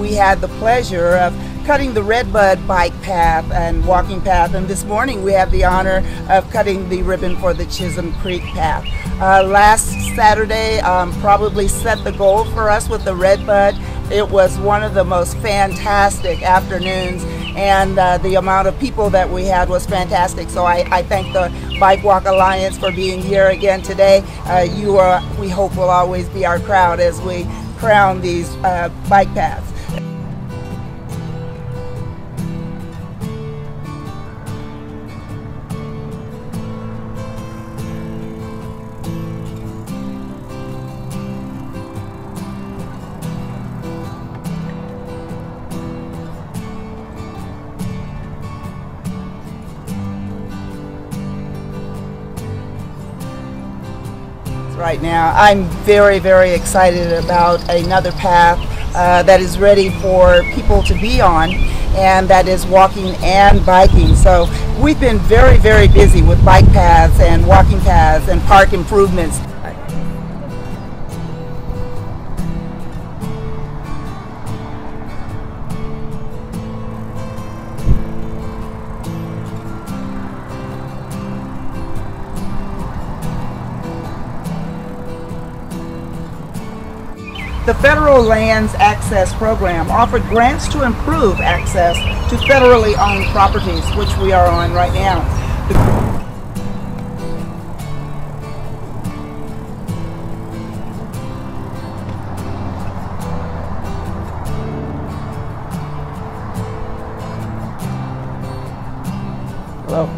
we had the pleasure of cutting the Redbud bike path and walking path, and this morning we have the honor of cutting the ribbon for the Chisholm Creek path. Last Saturday probably set the goal for us with the Redbud. It was one of the most fantastic afternoons, and the amount of people that we had was fantastic. So I thank the Bike Walk Alliance for being here again today. We hope will always be our crowd as we crown these bike paths. Right now, I'm very, very excited about another path that is ready for people to be on, and that is walking and biking. So we've been very, very busy with bike paths and walking paths and park improvements. The Federal Lands Access Program offered grants to improve access to federally owned properties, which we are on right now. Hello.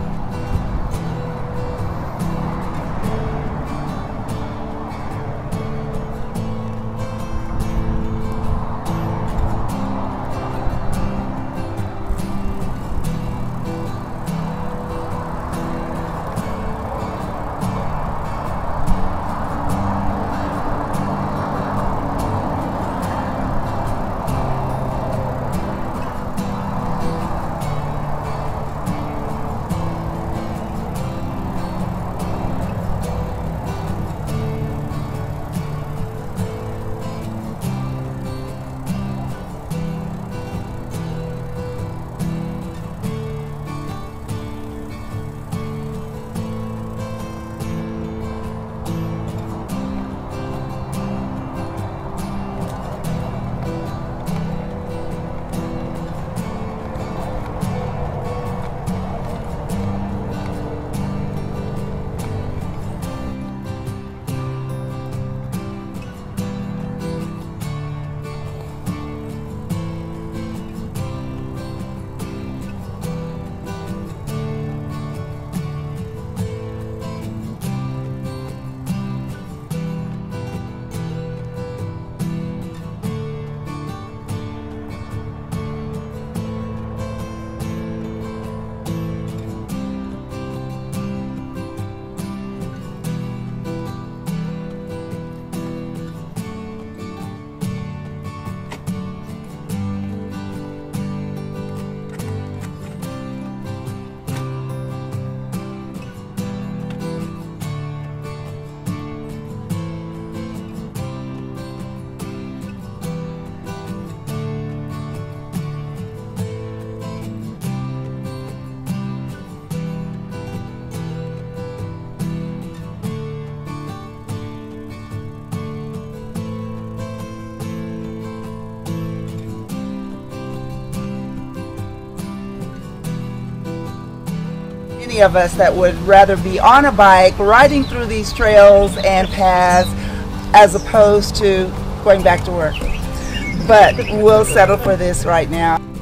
Many of us that would rather be on a bike riding through these trails and paths as opposed to going back to work. But we'll settle for this right now.